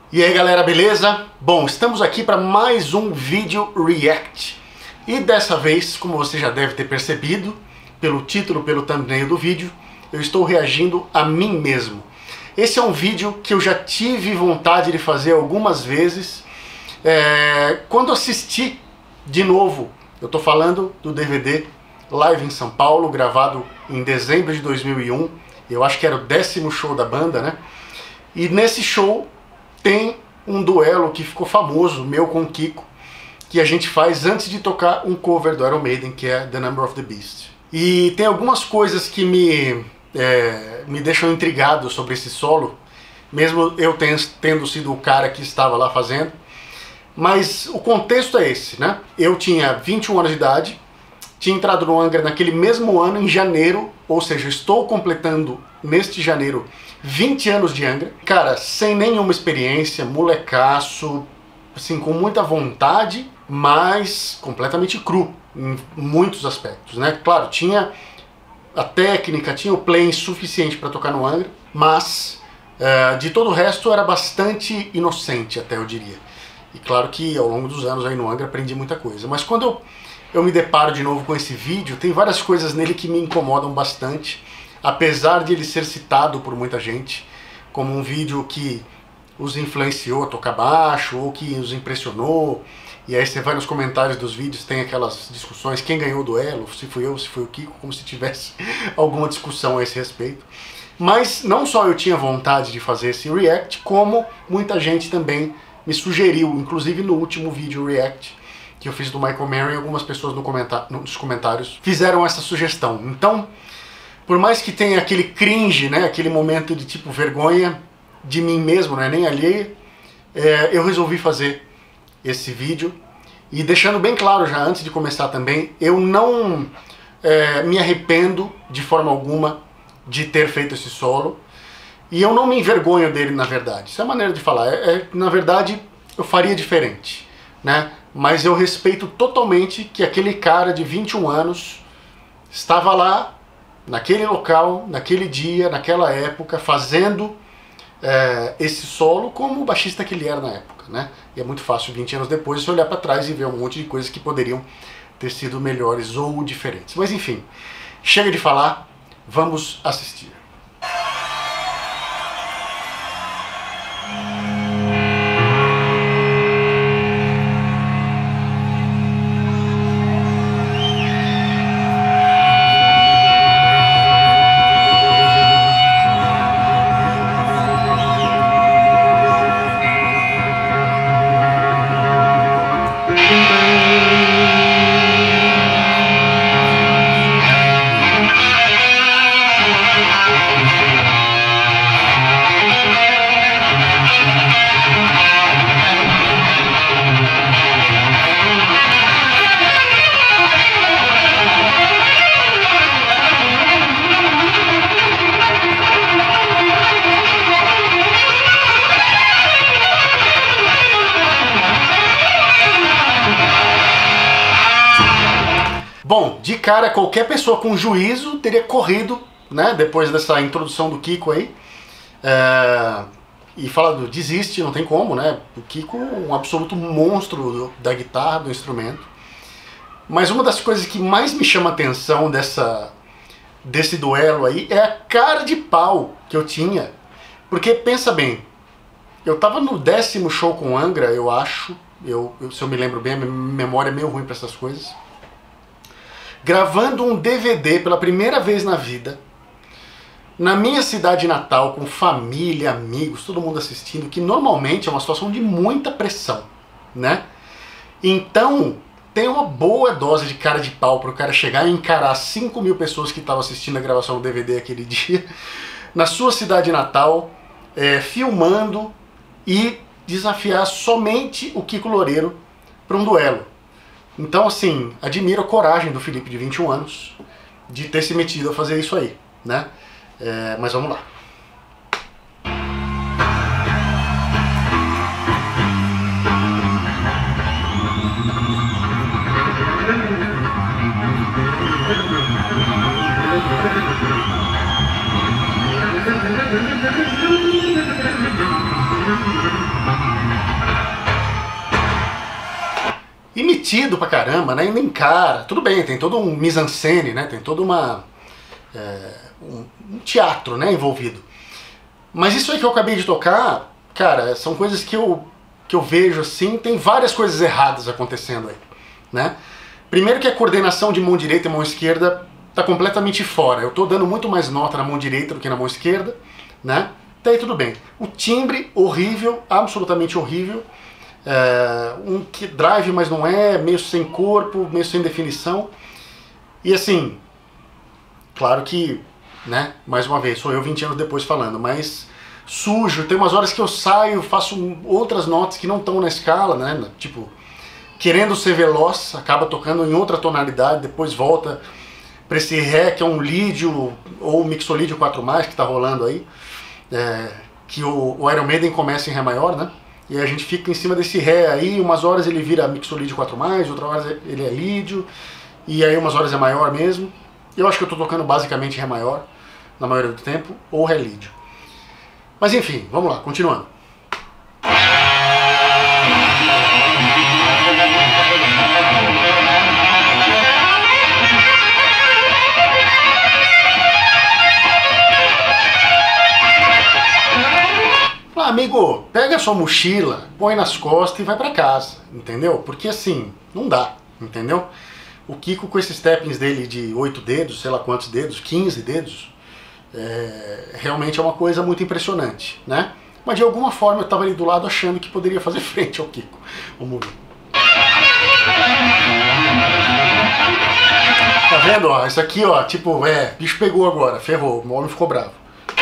E aí galera, beleza? Bom, estamos aqui para mais um vídeo react. E dessa vez, como você já deve ter percebido, pelo título, pelo thumbnail do vídeo, eu estou reagindo a mim mesmo. Esse é um vídeo que eu já tive vontade de fazer algumas vezes. Quando assisti de novo, eu estou falando do DVD Live em São Paulo, gravado em dezembro de 2001. Eu acho que era o 10º show da banda, né? E nesse show tem um duelo que ficou famoso, meu com o Kiko, que a gente faz antes de tocar um cover do Iron Maiden, que é The Number of the Beast. E tem algumas coisas que me deixam intrigado sobre esse solo, mesmo eu tendo sido o cara que estava lá fazendo. Mas o contexto é esse, né? Eu tinha 21 anos de idade, tinha entrado no Angra naquele mesmo ano, em janeiro, ou seja, estou completando neste janeiro 20 anos de Angra. Cara, sem nenhuma experiência, molecaço, assim, com muita vontade, mas completamente cru em muitos aspectos, né? Claro, tinha a técnica, tinha o playing suficiente para tocar no Angra, mas de todo o resto era bastante inocente, até eu diria. E claro que ao longo dos anos aí no Angra aprendi muita coisa, mas quando eu me deparo de novo com esse vídeo, tem várias coisas nele que me incomodam bastante, apesar de ele ser citado por muita gente como um vídeo que os influenciou a tocar baixo ou que os impressionou. E aí você vai nos comentários dos vídeos, tem aquelas discussões, quem ganhou o duelo, se fui eu, se foi o Kiko, como se tivesse alguma discussão a esse respeito. Mas não só eu tinha vontade de fazer esse react, como muita gente também me sugeriu, inclusive no último vídeo react que eu fiz do Michael Maron, algumas pessoas nos comentários fizeram essa sugestão. Então, por mais que tenha aquele cringe, né, aquele momento de tipo vergonha de mim mesmo, não é nem alheio, eu resolvi fazer esse vídeo. E deixando bem claro já antes de começar também, eu não me arrependo de forma alguma de ter feito esse solo. E eu não me envergonho dele, na verdade. Isso é a maneira de falar. Na verdade, eu faria diferente, né? Mas eu respeito totalmente que aquele cara de 21 anos estava lá, naquele local, naquele dia, naquela época, fazendo esse solo como o baixista que ele era na época, né? E é muito fácil, 20 anos depois, você olhar para trás e ver um monte de coisas que poderiam ter sido melhores ou diferentes. Mas enfim, chega de falar, vamos assistir. Bom, de cara, qualquer pessoa com juízo teria corrido, né, depois dessa introdução do Kiko aí, e falado, desiste, não tem como, né, o Kiko um absoluto monstro da guitarra, do instrumento. Mas uma das coisas que mais me chama a atenção desse duelo aí é a cara de pau que eu tinha, porque pensa bem, eu tava no 10º show com Angra, eu acho, se eu me lembro bem, a minha memória é meio ruim para essas coisas, gravando um DVD pela primeira vez na vida, na minha cidade natal, com família, amigos, todo mundo assistindo, que normalmente é uma situação de muita pressão, né? Então, tem uma boa dose de cara de pau para o cara chegar e encarar 5.000 pessoas que estavam assistindo a gravação do DVD aquele dia, na sua cidade natal, filmando e desafiar somente o Kiko Loureiro para um duelo. Então, assim, admiro a coragem do Felipe, de 21 anos, de ter se metido a fazer isso aí, né? Mas vamos lá. divertido pra caramba, né? Ainda encara. Tudo bem, tem todo um mise-en-scène, né? Tem todo um teatro, né, envolvido. Mas isso aí que eu acabei de tocar, cara, são coisas que eu vejo assim, tem várias coisas erradas acontecendo aí, né? Primeiro que a coordenação de mão direita e mão esquerda tá completamente fora. Eu tô dando muito mais nota na mão direita do que na mão esquerda, né? Daí tudo bem. O timbre, horrível, absolutamente horrível. Um que drive, mas não é, meio sem corpo, meio sem definição. E assim, claro que, né, mais uma vez, sou eu 20 anos depois falando, mas sujo, tem umas horas que eu saio, faço outras notas que não estão na escala, né, tipo, querendo ser veloz, acaba tocando em outra tonalidade, depois volta para esse Ré, que é um lídio, ou mixolídio 4+, que tá rolando aí, que o Iron Maiden começa em Ré maior, né, e a gente fica em cima desse Ré aí, umas horas ele vira mixolídio 4+, outras horas ele é lídio, e aí umas horas é maior mesmo. Eu acho que eu tô tocando basicamente Ré maior, na maioria do tempo, ou Ré lídio. Mas enfim, vamos lá, continuando. Amigo, pega a sua mochila, põe nas costas e vai pra casa, entendeu? Porque assim, não dá, entendeu? O Kiko com esses tappings dele de 8 dedos, sei lá quantos dedos, 15 dedos, realmente é uma coisa muito impressionante, né? Mas de alguma forma eu tava ali do lado achando que poderia fazer frente ao Kiko. Vamos ver. Tá vendo, ó? Isso aqui, ó, tipo, bicho pegou agora, ferrou, o homem ficou bravo.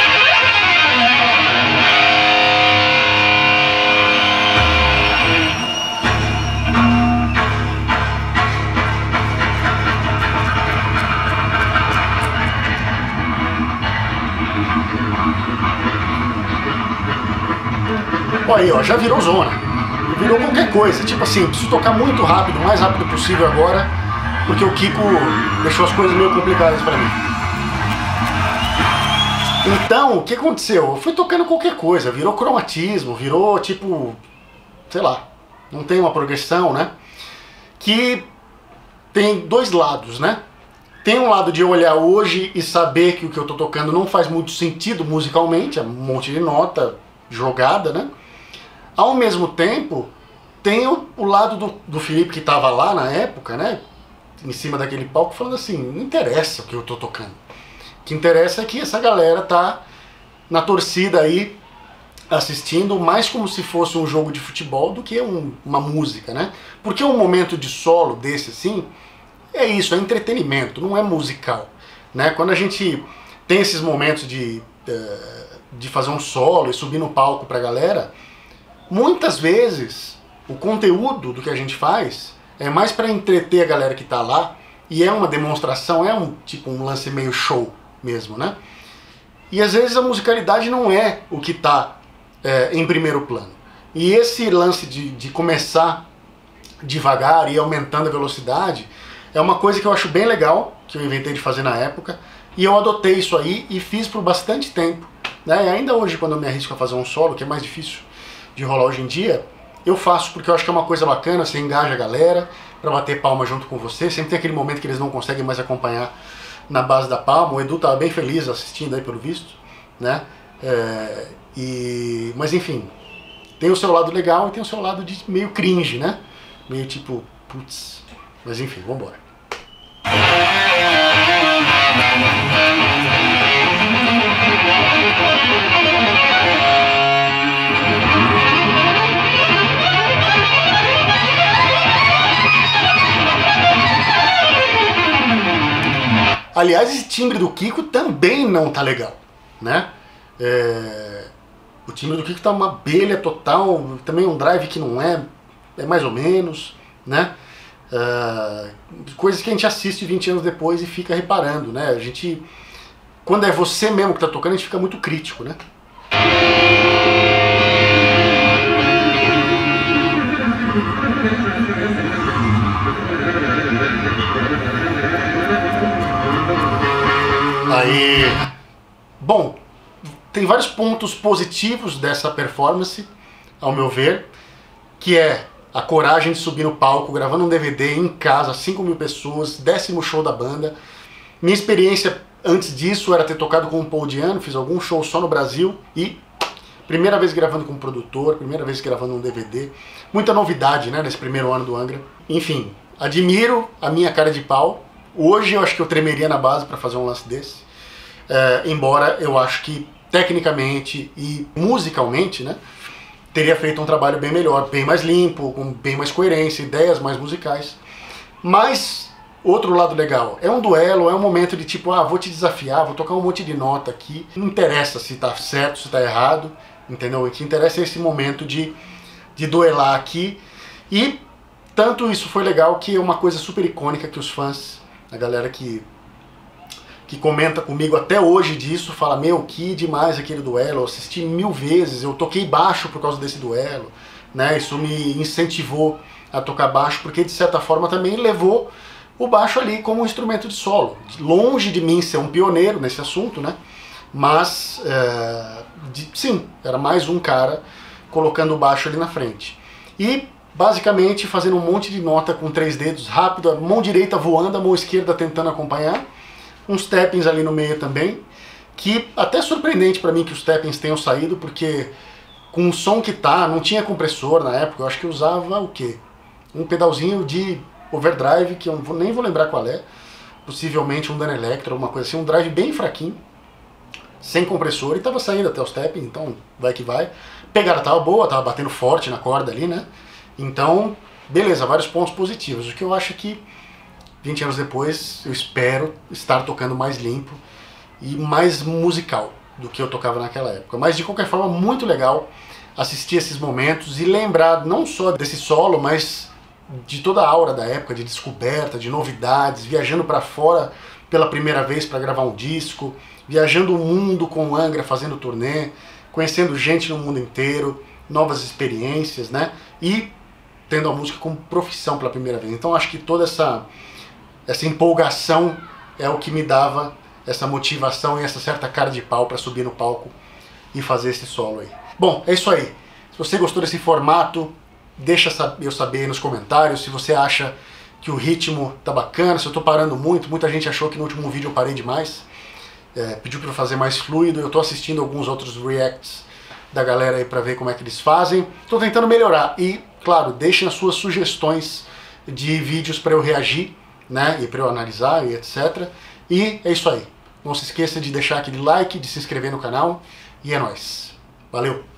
Olha aí, ó, já virou zona. Virou qualquer coisa. Tipo assim, preciso tocar muito rápido, o mais rápido possível agora, porque o Kiko deixou as coisas meio complicadas pra mim. Então, o que aconteceu? Eu fui tocando qualquer coisa, virou cromatismo, virou tipo, sei lá, não tem uma progressão, né? Que tem dois lados, né? Tem um lado de eu olhar hoje e saber que o que eu tô tocando não faz muito sentido musicalmente, é um monte de nota jogada, né? Ao mesmo tempo, tem o lado do Felipe que estava lá na época, né, em cima daquele palco, falando assim, não interessa o que eu tô tocando. O que interessa é que essa galera tá na torcida aí, assistindo mais como se fosse um jogo de futebol do que uma música, né? Porque um momento de solo desse assim, é isso, é entretenimento, não é musical, né? Quando a gente tem esses momentos de fazer um solo e subir no palco pra galera, muitas vezes o conteúdo do que a gente faz é mais para entreter a galera que tá lá, e é uma demonstração, é tipo um lance meio show mesmo, né? E às vezes a musicalidade não é o que tá em primeiro plano. E esse lance de começar devagar e ir aumentando a velocidade é uma coisa que eu acho bem legal, que eu inventei de fazer na época, e eu adotei isso aí e fiz por bastante tempo, né? E ainda hoje, quando eu me arrisco a fazer um solo, que é mais difícil de rolar hoje em dia, eu faço porque eu acho que é uma coisa bacana, você engaja a galera pra bater palma junto com você, sempre tem aquele momento que eles não conseguem mais acompanhar na base da palma, o Edu tava bem feliz assistindo aí pelo visto, né? Mas enfim, tem o seu lado legal e tem o seu lado de meio cringe, né? Meio tipo, putz, mas enfim, vambora. Aliás, esse timbre do Kiko também não tá legal, né? O timbre do Kiko tá uma abelha total, também um drive que não é mais ou menos, né? Coisas que a gente assiste 20 anos depois e fica reparando, né? A gente, quando é você mesmo que tá tocando, a gente fica muito crítico, né? Aí, bom, tem vários pontos positivos dessa performance, ao meu ver, que é a coragem de subir no palco, gravando um DVD em casa, 5.000 pessoas, 10º show da banda. Minha experiência antes disso era ter tocado com o Paul Di'Anno, fiz algum show só no Brasil e primeira vez gravando com um produtor, primeira vez gravando um DVD. Muita novidade, né, nesse primeiro ano do Angra. Enfim, admiro a minha cara de pau. Hoje eu acho que eu tremeria na base para fazer um lance desse. Embora eu acho que tecnicamente e musicalmente, né, teria feito um trabalho bem melhor, bem mais limpo, com bem mais coerência, ideias mais musicais. Mas, outro lado legal, é um duelo, é um momento de tipo, vou te desafiar, vou tocar um monte de nota aqui. Não interessa se tá certo, se tá errado, entendeu? O que interessa é esse momento de duelar aqui. E tanto isso foi legal que é uma coisa super icônica que os fãs, a galera que comenta comigo até hoje disso, fala, meu, que demais aquele duelo, eu assisti 1000 vezes, eu toquei baixo por causa desse duelo, né? Isso me incentivou a tocar baixo, porque de certa forma também levou o baixo ali como um instrumento de solo. Longe de mim ser um pioneiro nesse assunto, né? Mas, sim, era mais um cara colocando o baixo ali na frente. E, basicamente, fazendo um monte de nota com 3 dedos, rápido, a mão direita voando, a mão esquerda tentando acompanhar. Uns tappings ali no meio também, que até é surpreendente pra mim que os tappings tenham saído, porque com o som que tá, não tinha compressor na época, eu acho que eu usava o quê? Um pedalzinho de overdrive, que eu nem vou lembrar qual é, possivelmente um Danelectro, alguma coisa assim, um drive bem fraquinho, sem compressor, e tava saindo até os tappings, então vai que vai. Pegada tava boa, tava batendo forte na corda ali, né? Então, beleza, vários pontos positivos. O que eu acho que 20 anos depois, eu espero estar tocando mais limpo e mais musical do que eu tocava naquela época. Mas de qualquer forma, muito legal assistir esses momentos e lembrar não só desse solo, mas de toda a aura da época, de descoberta, de novidades, viajando para fora pela primeira vez para gravar um disco, viajando o mundo com o Angra, fazendo turnê, conhecendo gente no mundo inteiro, novas experiências, né? E tendo a música como profissão pela primeira vez. Então acho que toda essa empolgação é o que me dava essa motivação e essa certa cara de pau para subir no palco e fazer esse solo aí. Bom, é isso aí. Se você gostou desse formato, deixa eu saber aí nos comentários se você acha que o ritmo tá bacana, se eu tô parando muito. Muita gente achou que no último vídeo eu parei demais, pediu para eu fazer mais fluido. Eu tô assistindo alguns outros reacts da galera aí para ver como é que eles fazem. Tô tentando melhorar e, claro, deixem as suas sugestões de vídeos para eu reagir, né, e para eu analisar e etc. E é isso aí. Não se esqueça de deixar aquele like, de se inscrever no canal e é nóis. Valeu!